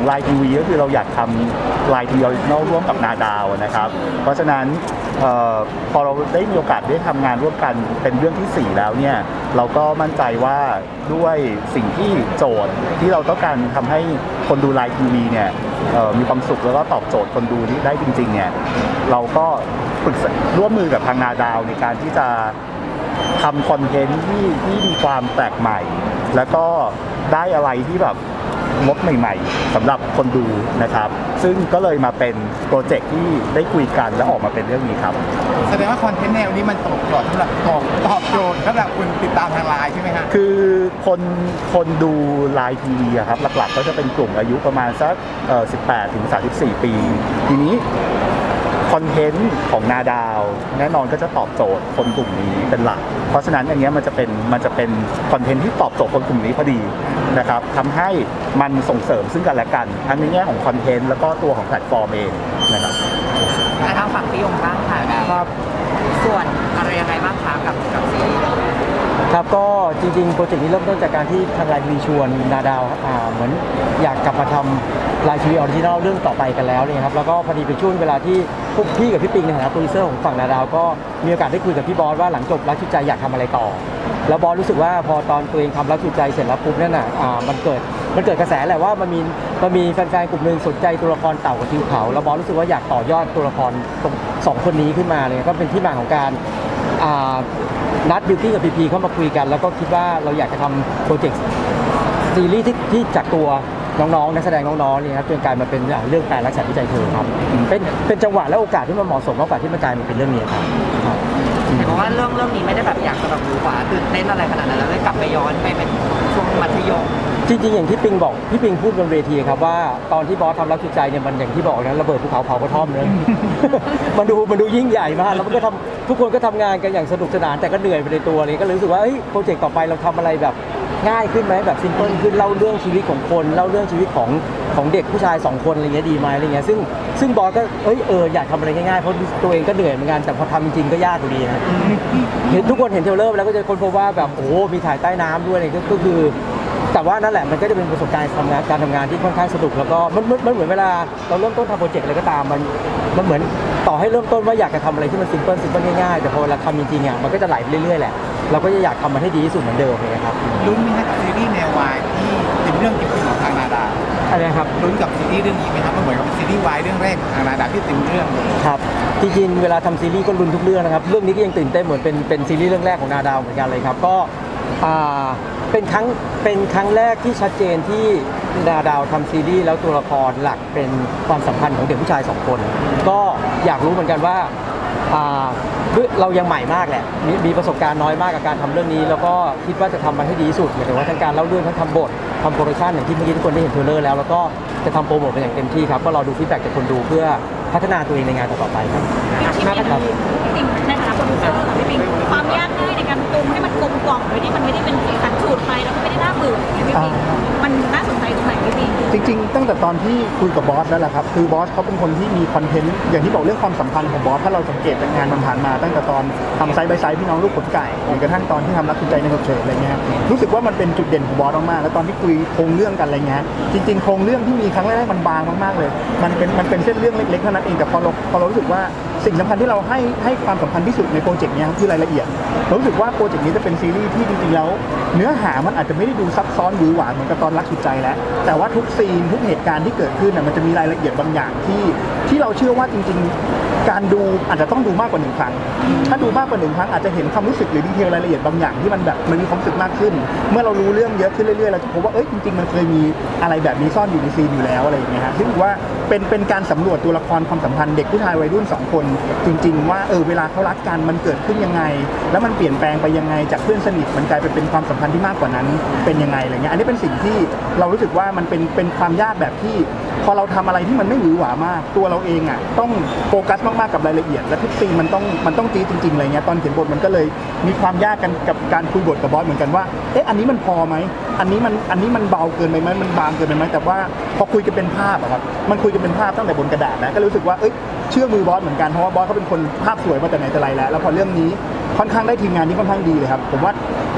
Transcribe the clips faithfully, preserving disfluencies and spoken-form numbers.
ไลน์ทีวีก็คือเราอยากทำไลน์ทีวีออริจินอลร่วมกับนาดาวนะครับเพราะฉะนั้นออพอเราได้มีโอกาสได้ทำงานร่วมกันเป็นเรื่องที่สี่แล้วเนี่ยเราก็มั่นใจว่าด้วยสิ่งที่โจทย์ที่เราต้องการทำให้คนดูไลน์ทีวีเนี่ยมีความสุขแล้วก็ตอบโจทย์คนดูนี้ได้จริงๆเนี่ยเราก็ปรึกษาร่วมมือกับทางนาดาวในการที่จะทำคอนเทนต์ที่ที่มีความแปลกใหม่แล้วก็ได้อะไรที่แบบงบใหม่ๆสำหรับคนดูนะครับซึ่งก็เลยมาเป็นโปรเจกต์ที่ได้คุยกันและออกมาเป็นเรื่องนี้ครับแสดงว่าคอนเทนต์แนวนี้มันตอบโจทย์สำหรับตอบตอบโจทย์สำหรับคุณติดตามทางไลน์ใช่ไหมครับคือคนคนดูไลน์ทีวีครับหลักๆก็จะเป็นกลุ่มอายุประมาณสักสิบแปดถึงสามสิบสี่ปีทีนี้คอนเทนต์ของนาดาวแน่นอนก็จะตอบโจทย์คนกลุ่มนี้เป็นหลักเพราะฉะนั้นอันนี้มันจะเป็นมันจะเป็นคอนเทนต์ที่ตอบโจทย์คนกลุ่มนี้พอดีนะครับทำให้มันส่งเสริมซึ่งกันและกันทั้งในแง่ของคอนเทนต์แล้วก็ตัวของแพลตฟอร์มเองนะครับทางฝั่งพี่ยงบ้างค่ะครับส่วนอะไรยังไงบ้างคะกับกับซีรีส์ครับก็จริงๆโปรเจกต์นี้เริ่มต้นจากการที่ทางไลน์ทีวีชวนนาดาวเหมือนอยากกลับมาทำไลน์ทีวีออริจินอลเรื่องต่อไปกันแล้วเนี่ยครับแล้วก็พอดีเป็นช่วงเวลาที่พวกพี่กับพี่ปิงในฐานะโปรดิวเซอร์ของฝั่งนาดาวก็มีโอกาสได้คุยกับพี่บอสว่าหลังจบรักชุดใจอยากทำอะไรต่อแล้วบอสรู้สึกว่าพอตอนตัวเองทำรักชุดใจเสร็จแล้วปุ๊บนั่นน่ะมันเกิดมันเกิดกระแสแหละว่ามันมีมันมีแฟนๆกลุ่มหนึ่งสนใจตัวละครเต่ากับทิวเขาแล้วบอสรู้สึกว่าอยากต่อยอดตัวละครสองคนนี้ขึ้นมาเลยก็เป็นที่มาของการนัดบิวตี้กับพีพีเข้ามาคุยกันแล้วก็คิดว่าเราอยากจะทำโปรเจกต์ซีรีส์ที่ที่จากตัวน้องๆนักแสดงน้องๆนี่ครับจนกลายมาเป็นเรื่องการรักษาวิจัยเธอครับเป็นเป็นจังหวะและโอกาสที่มันเหมาะสมมากกว่าที่มันกลายมาเป็นเรื่องนี้ครับเพราะว่าเรื่องเรื่องนี้ไม่ได้แบบอยากจะแบบหวือหวาตื่นเต้นอะไรขนาดนั้นแล้วได้กลับไปย้อนไปเป็นช่วงมัธยมจริงๆอย่างที่ปิงบอกพี่ปิงพูดบนเวทีครับว่าตอนที่บอสทำรักชุดใจเนี่ยมันอย่างที่บอกนะระเบิดภูเขาเผากระท่อมเลยมันดูมันดูยิ่งใหญ่มากแล้วมันก็ทำทุกคนก็ทำงานกันอย่างสนุกสนานแต่ก็เหนื่อยไปในตัวเลยก็รู้สึกว่าเฮ้ยโปรเจกต์ต่อไปเราทำอะไรแบบง่ายขึ้นไหมแบบซิมเพิลขึ้นเล่าเรื่องชีวิตของคนเล่าเรื่องชีวิตของของเด็กผู้ชายสองคนอะไรเงี้ยดีไหมอะไรเงี้ยซึ่งซึ่งบอสก็เอ้ยเอออยากทำอะไรง่ายๆเพราะตัวเองก็เหนื่อยเหมือนกันแต่พอทำจริงๆก็ยากอยู่ดีนะเห็นทุกคนเห็นเทเลอร์แล้วก็จะค้นพบว่าแบบโอ้มีถ่ายใต้น้ำด้วยอะไรก็คือแต่ว่านั่นแหละมันก็จะเป็นประสบการณ์ทำงานการทำงานที่ค่อนข้างสนุกแล้วก็มันมันเหมือนเวลาเราเริ่มต้นทำโปรเจกต์อะไรก็ตามมันมันเหมือนต่อให้เริ่มต้นว่าอยากจะทำอะไรที่มันซิมเพิลซิมเพิลง่ายๆแต่พอเราทำจริงๆอ่ะมันก็จะไหลไปเรื่อยๆแหละเราก็จะอยากทำมันให้ดีที่สุดเหมือนเดิมเลยครับลุ้นไหมครับซีรีส์แนววายที่เป็นเรื่องจริงของทางนาดาอะไรครับลุ้นกับซีรีส์เรื่องนี้ไหมครับมันเหมือนกับซีรีส์วายเรื่องแรกทางนาดาที่เต็มเรื่องครับจริงๆเวลาทำซีรีส์ก็ลุ้นทุกเรื่องนะครับเรื่องนี้ก็ยังตื่นเต้นเหมือนเป็นเป็นซีรีส์เรื่องแรกของนาดาวเหมือนกันเลยครับก็เป็นครั้งเป็นครั้งแรกที่ชัดเจนที่นาดาวทำซีรีส์แล้วตัวละครหลักเป็นความสัมพันธ์ของเด็กผู้ชายสองคนก็อยากรู้เหมือนกันว่าเรายังใหม่มากแหละมีมีประสบการณ์น้อยมากกับการทำเรื่องนี้แล้วก็คิดว่าจะทำมันให้ดีที่สุดหมายถึงว่าทั้งการเล่าเรื่องทั้งทำบททำโปรดักชันอย่างที่เมื่อกี้ทุกคนได้เห็นเทรลเลอร์แล้วแล้วก็จะทำโปรโมทเป็นอย่างเต็มที่ครับก็รอดูฟีดแบ็กจากคนดูเพื่อพัฒนาตัวเองในงานต่อไปครับพี่ปิงในฐานะโปรดิวเซอร์พี่ปิงความยากง่ายในการปรุงให้มันกลมกล่อมโดยที่มันไม่ได้เป็นสีสันสูตรไปแล้วก็ไม่ได้น่าเบื่อพี่ปิงมันน่าสนใจตรงไหนพี่ปิงจริงๆตั้งแต่ตอนที่คุยกับบอสแล้วแหละครับคือบอสเขาเป็นคนที่มีคอนเทนต์อย่างที่บอกเรื่องความสัมพันธ์ของบอสถ้าเราสังเกตงานมันผ่านมาตั้งแต่ตอนทำไซด์บายไซด์พี่น้องลูกขนไก่จนกระทั่งตอนที่ทำรักคุณใจในฉุกเฉินอะไรเงี้ยรู้สึกว่ามันเป็นจุดเด่นของบอสมากๆแล้วตอนที่คุยโครงเรื่องกันอะไรเงี้ยจริงๆโครงเรื่องที่มีครั้งแรกมันบางมากๆเลยมันเป็นมันเป็นเส้นเรื่องเล็กๆเท่านั้นเองแต่พอเราพอเรารู้สึกว่าสิ่งสำคัญที่เราให้ให้ความสำคัญที่สุดในโปรเจกต์นี้คือรายละเอียดเรารู้สึกว่าโปรเจกต์นี้จะเป็นซีรีส์ที่จริงๆแล้วเนื้อหามันอาจจะไม่ได้ดูซับซ้อนหรือหวานเหมือนกับตอนรักสุดใจแล้วแต่ว่าทุกซีนทุกเหตุการณ์ที่เกิดขึ้นน่ะมันจะมีรายละเอียดบางอย่างที่ที่เราเชื่อว่าจริงๆการดูอาจจะต้องดูมากกว่าหนึ่งครั้งถ้าดูมากกว่าหนึ่งครั้งอาจจะเห็นความรู้สึกหรือดีเทลรายละเอียดบางอย่างที่มันแบบมันมีความรู้สึกมากขึ้นเมื่อเรารู้เรื่องเยอะขึ้นเรื่อยๆเราจะพบว่าเอ้ยจริงๆมันเคยมีอะไรแบบนี้ซ่อนอยู่ในซีนอยู่แล้วอะไรอย่างเงี้ยฮะซึ่งว่าเป็นเป็นการสำรวจตัวละครความสัมพันธ์เด็กผู้ชายวัยรุ่นสองคนจริงๆว่าเออเวลาเขารักกันมันเกิดขึ้นยังไงแล้วมันเปลี่ยนแปลงไปยังไงจากเพื่อนสนิทมันกลายไปเป็นความสัมพันธ์ที่มากกว่านั้นเป็นยังไงอะไรเงี้ยอันนี้เป็นสิ่งที่เรารู้สึกว่ามันเป็นเป็นความยากแบบที่พอเราทำอะไรที่มันไม่หวือหวามากตัวเราเองอ่ะต้องโฟกัสมากๆกับรายละเอียดและทุกซีนมันต้องมันต้องจี๊ดจริงๆอะไรเงี้ยตอนเขียนบทมันก็เลยมีความยากกันกับการคุยบทกับบอสเหมือนกันว่าเอ๊ะอันนี้มันพอไหมอันนี้มันอันนี้มันเบาเกินไปไหมมันบางเกินไปไหมแต่ว่าพอคุยกันเป็นภาพอะครับมันคุยกันเป็นภาพตั้งแต่บนกระดาษนะก็รู้สึกว่าเอ้ยเชื่อมือบอสเหมือนกันเพราะว่าบอสเขาเป็นคนภาพสวยมาแต่ไหนแต่ไรแล้วแล้วพอเรื่องนี้ค่อนข้างได้ทีมงานที่ค่อนข้างดีเลยครับผมว่า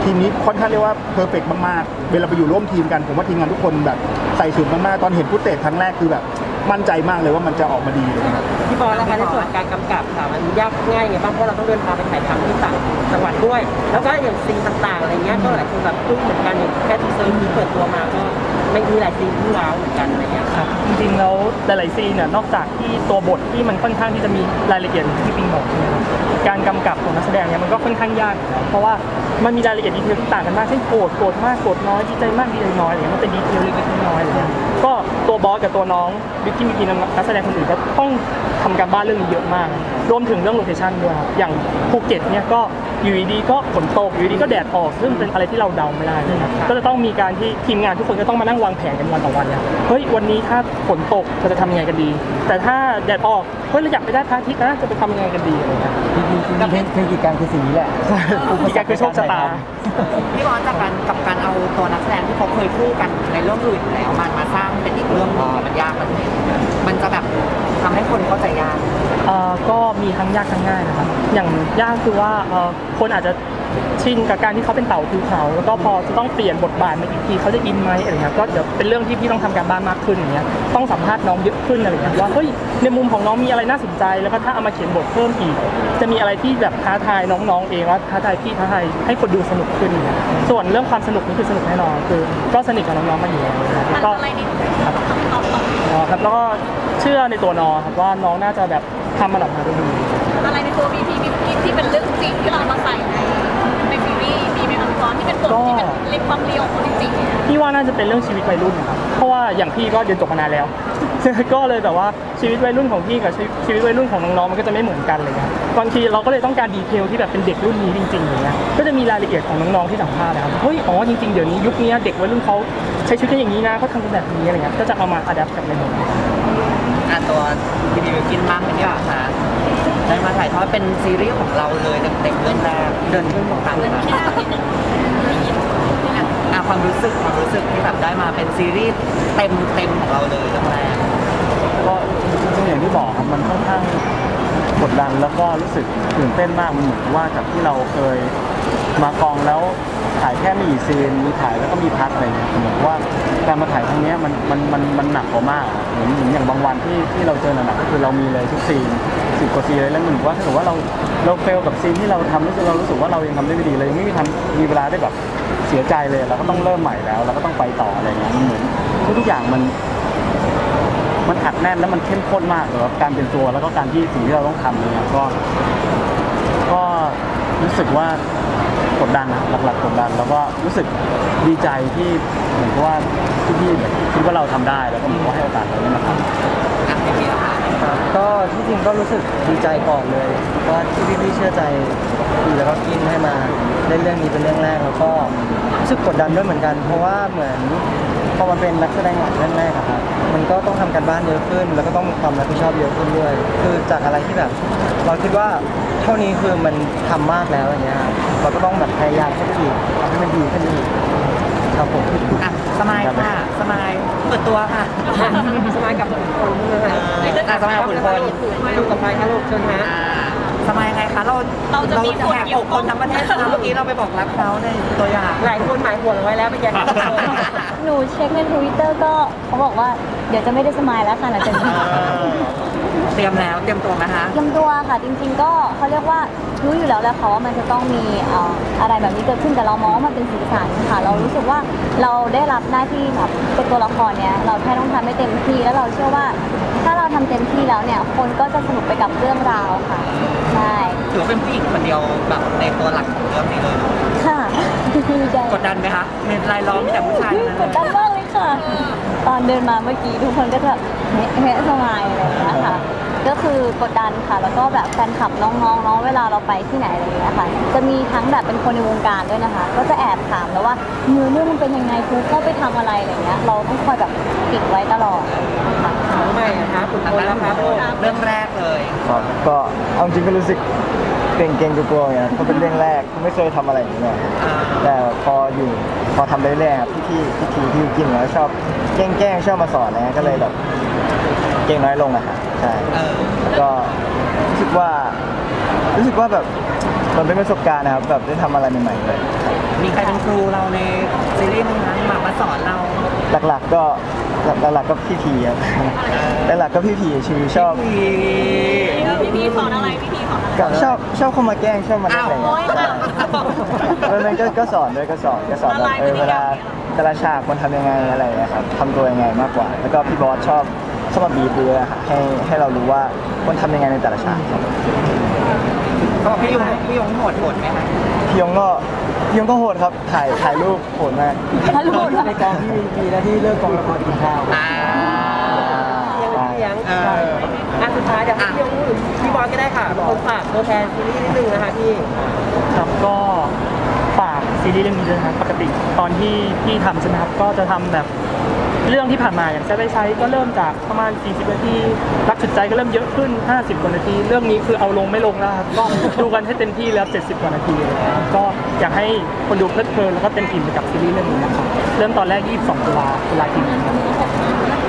ทีมนี้ค่อนข้างเรียกว่าเพอร์เฟกต์มากๆเวลาไปอยู่ร่วมทีมกันผมว่าทีมงานทุกคนแบบใส่สุดมากๆตอนเห็นฟุตเตจครั้งแรกคือแบบมั่นใจมากเลยว่ามันจะออกมาดีเลยครับพี่บอลนะคะในส่วนการกำกับค่ะมันยากง่ายไงบ้างเพราะเราต้องเดินทางไปถ่ายทำที่ต่างจังหวัดด้วย แล้วก็อย่างซีนต่างๆอะไรเงี้ยก็หลายคนแบบตุ้มเหมือนกันอย่างแค่ทีเซอร์ที่เปิดตัวมาก็ไม่มีหลายซีนที่ว้าวเหมือนกันอะไรเงี้ยครับจริงๆแล้วหลายๆซีนเนี่ยนอกจากที่ตัวบทที่มันค่อนข้างที่จะมีรายละเอียดที่ปิงบอกใช่ไหมครับการกำกับของนักแสดงเนี่ยมันก็ค่อนข้างยากอยู่แล้วเพราะว่ามันมีรายละเอียดดีเทลที่ต่างกันมากเช่นโกรธโกรธมากโกรธน้อยดีใจมากดีใจน้อยอะไรเงี้ยมันเป็นดีเทลเล็กๆน้อยๆอะไรเงี้ยก็ตัวบอสกับตัวน้องบิ๊กที่มีทีมนักแสดงคนอื่นก็ต้องทำการบ้านเรื่องนี้เยอะมากรวมถึงเรื่องโลเคชั่นด้วยครับอย่างภูเก็ตเนี่ยก็อยู่ดีๆก็ฝนตกอยู่ดีๆก็แดดออกซึ่งเป็นอะไรที่เราเดาไม่ได้เลยครับก็จะต้องมีการที่ทีมงานทุกคนก็ต้องมานั่งวางแผนกันวันต่อวันเนี่ยเฮ้ยวันนี้ถ้าฝนตกเราจะทำยังไงกันดีแต่ถ้าแดดออกเฮ้ยเราอยากไปได้พระอาทิตย์นะจะไปทำยังไงกันดีอะไรเงี้ยเทคนิคการคือสิ่งนี้แหละมีการคือโชคชะตาพี่บอลจากการกับการเอาตัวนักแสดงที่เขาเคยคู่กันในเรื่องอื่นแล้วมันมาสร้างเป็นอีกเรื่องนึงมันยากมันมันจะแบบทำให้คนเข้าใจยากเอ่อก็มีทั้งยากทั้งง่ายนะครับอย่างยากคือว่าเอ่อคนอาจจะชินกับการที่เขาเป็นเต่าภูเขาแล้วก็พอจะต้องเปลี่ยนบทบาทมาอีกทีเขาจะอินไหมอะไรเงี้ยก็เดี๋ยวเป็นเรื่องที่พี่ต้องทำการบ้านมากขึ้นอย่างเงี้ยต้องสัมภาษณ์น้องเยอะขึ้นอะไรเงี้ยว่าเฮ้ยในมุมของน้องมีอะไรน่าสนใจแล้วก็ถ้าเอามาเขียนบทเพิ่มอีกจะมีอะไรที่แบบท้าทายน้องๆเองว่าท้าทายพี่ท้าทายให้คนดูสนุกขึ้นเนี่ยส่วนเรื่องความสนุกนี่คือสนุกแน่นอนคือก็สนิทกับน้องๆมาอยู่แล้วนะครับมันก็อะไรในตอบตอบอ๋อครับแล้วก็เชื่อในตัวน้องครับว่าน้องน่าจะแบบทำมันออกมาได้ดีอะไรในตัวบีพีบีพีที่เป็นเรื่องจริงที่เรามาใส่ในในซีรีส์มีไหมคะตอนที่เป็นบทที่เป็นเรียกความเรียวของจริงๆพี่ว่าน่าจะเป็นเรื่องชีวิตวัยรุ่นนะครับเพราะว่าอย่างพี่ก็เรียนจบมานานแล้ว ก็เลยแบบว่าชีวิตวัยรุ่นของพี่กับชีวิตชีวิตวัยรุ่นของน้องๆมันก็จะไม่เหมือนกันเลยนะบางทีเราก็เลยต้องการดีเทลที่แบบเป็นเด็กรุ่นนี้จริงๆอย่างเงี้ยก็จะมีรายละเอียดของน้องๆที่สัมภาษณ์นะครับเฮ้ยอ๋อจริงๆเดี๋ยวนี้ยุคนี้เด็กวัยรุ่นเขาใช้ชีวิตกันอย่างนี้นะเขาทำกันแบบนี้อะไรเงี้ยก็จะเอามาอัดแอปกับในบทอ่ะตัวพี่ดิวกินบ้างเป็นยังไงคะได้มาถ่ายทอดเป็นซีรีส์ของเราเลยเต็มๆเรื่องแรกเดินขึ้นตรงกลางเลยนะอ่ะความรู้สึกความรู้สึกที่แบบได้มาเป็นซีรีส์เต็มเต็มของเราเลยเรื่องแรกก็จริงๆอย่างที่บอกครับมันค่อนข้างกดดันแล้วก็รู้สึกตื่นเต้นมากมันเหมือนว่าจากที่เราเคยมากองแล้วถ่ายแค่ไม่กี่ซีนมีถ่ายแล้วก็มีพักอะไรอย่างเงี้ยเหมือนว่าการมาถ่ายครั้งนี้มันมันมันมันหนักกว่ามากเหมือนเหมือนอย่างบางวันที่ที่เราเจอหนักๆก็คือเรามีเลยทุกซีนสิบกว่าซีนเลยแล้วเหมือนว่าถ้าเกิดว่าเราเราเฟลกับซีนที่เราทำรู้สึกเรารู้สึกว่าเรายังทำได้ไม่ดีเลยยังไม่มีทันมีเวลาได้แบบเสียใจเลยเราก็ต้องเริ่มใหม่แล้วเราก็ต้องไปต่ออะไรอย่างเงี้ยมันเหมือนทุกอย่างมัน มันอัดแน่นแล้วมันเข้มข้นมากเลยการเป็นตัวแล้วก็การที่สิ่งที่เราต้องทำเนี่ยก็ก็รู้สึกว่ากดดันนะหลักๆกดดันแล้วก็รู้สึกดีใจที่เหมือนกับว่าพี่ๆคิดว่าเราทำได้แล้วก็เหมือนว่าให้โอกาสเราได้มาทำอ่ะพี่พี่ค่ะก็ที่จริงก็รู้สึกดีใจก่อนเลยว่าที่พี่ๆเชื่อใจดีแล้วก็กินให้มาเล่นเรื่องนี้เป็นเรื่องแรกแล้วก็รู้สึกกดดันด้วยเหมือนกัน เพราะว่าเหมือนพอมาเป็นนักแสดงหลักเรื่องแรกอะครับมันก็ต้องทำการบ้านเยอะขึ้น แล้วก็ต้องมีความรับผิดชอบเยอะขึ้นด้วย คือจากอะไรที่แบบ เราคิดว่าเท่านี้คือมันทำมากแล้วอย่างเงี้ยครับเราก็ต้องแบบพยายามขึ้นไปอีกทำให้มันดีขึ้นอีกครับผมอ่ะสมายค่ะสมายเปิดตัวค่ะสมัยกับขุนพลใช่ไหมอ่ะสมายกับขุนพลอยู่กับใครคะลูกเชิญฮะอ่าสมายยังไงคะเราเราจะมีคนแหกเกี่อยวกข้คองนทั้งประเทศนะเมื่อกี้เราไปบอกรักเขาในตัวอย่างหลายคนหมายหัวเอาไว้แล้วเมื่อกี้หนูเช็คในทวิตเตอร์ก็เขาบอกว่าเดี๋ยวจะไม่ได้สมายแล้วค่ะหลังจากนี้เตรียมแล้วเตรียมตัวไหมคะเตรียมตัวค่ะจริงๆก็เขาเรียกว่ารู้อยู่แล้วแหละค่ะว่ามันจะต้องมีเอ่ออะไรแบบนี้เกิดขึ้นแต่เรามองว่ามันเป็นสีสันค่ะเรารู้สึกว่าเราได้รับหน้าที่แบบเป็นตัวละครเนี้ยเราแค่ต้องทำให้เต็มที่แล้วเราเชื่อว่าถ้าเราทำเต็มที่แล้วเนี่ยคนก็จะสนุกไปกับเรื่องราวค่ะใช่ถือว่าเป็นผู้หญิงคนเดียวแบบในตัวหลักของเรื่องนี้เลยค่ะดีใจกดดันไหมคะในรายล้อมมีแต่ผู้ชายทั้งกนั้ดนดันมากเลยค่ะ ตอนเดินมาเมื่อกี้ทุกคนก็จะแบบเฮ้เฮ้สมายอะไรอย่างเงี้ยค่ะ ก็คือกดดันค่ะ แล้วก็แบบแฟนคลับน้องๆเนาะเวลาเราไปที่ไหนอะไรอย่างเงี้ยค่ะ จะมีทั้งแบบเป็นคนในวงการด้วยนะคะ ก็จะแอบถามแล้วว่าเนื้อเรื่องมันเป็นยังไงครูเข้าไปทำอะไรอะไรเงี้ย เราต้องคอยแบบปิดไว้ตลอดค่ะทำไมอะคะขุนทาพงลด้านแล้วครับเรื่องแรกเลยครับก็เอาจริงก็รู้สึกเกรงๆกลัวๆไงเพราะเป็นเรื่องแรกไม่เคยทำอะไรอย่างเงี้ยอ่าแต่พออยู่พอทำเรื่อยๆครับพี่ๆพี่ทีพี่กินแล้วชอบแกล้งๆชอบมาสอนนะก็เลยแบบเก่งน้อยลงอะครับใช่เออแล้วก็รู้สึกว่ารู้สึกว่าแบบมันเป็นประสบการณ์นะครับแบบได้ทำอะไรใหม่ๆเลยมีใครเป็นครูเราในซีรีส์นึงนั้นมามาสอนเราหลักๆก็หลักๆก็พี่พีครับหลักๆก็พี่พีชื่อชอบพี่พีสอนอะไรพี่พีสอนอะไรก็ชอบชอบเข้ามาแกล้งชอบมาเล่นอะไรโอ้ยค่ะแล้วนั้นก็ก็สอนด้วยก็สอนก็สอนแบบเออเวลาแต่ละฉากควรทำยังไงอะไรนะครับทำตัวยังไงมากกว่า แล้วก็พี่บอสชอบชอบมาบีบด้วยอะค่ะให้ให้เรารู้ว่าควรทำยังไงในแต่ละฉากครับเขาบอกพี่ยงพี่ยงโหดโหดไหมคะพี่ยงก็พี่ยงก็โหดครับถ่ายถ่ายรูปโหดมากถ้ารู้ว่าในกองที่มีหน้าที่เลิกกองละครกินข้าวอ่าเลี้ยงเอออันสุดท้ายเดี๋ยวพี่ยงพูดถึงพี่บอลก็ได้ค่ะคนฝากตัวแทนซีรีส์นิดนึงนะคะพี่ครับก็ฝากซีรีส์เรื่องนี้ด้วยนะครับปกติตอนที่พี่ทำใช่ไหมครับก็จะทำแบบเรื่องที่ผ่านมาอย่างใช้ไปใช้ก็เริ่มจากประมาณสี่สิบนาทีรักจุดใจก็เริ่มเยอะขึ้นห้าสิบกว่านาทีเรื่องนี้คือเอาลงไม่ลงแล้วครับก็ดูกันให้เต็มที่แล้วเจ็ดสิบกว่านาทีเลยนะครับก็อยากให้คนดูเพลิดเพลินแล้วก็เต็มอิ่มไปกับซีรีส์เรื่องนี้นะครับเริ่มตอนแรกยี่สิบสองตุลาตุลาคมนี้ครับ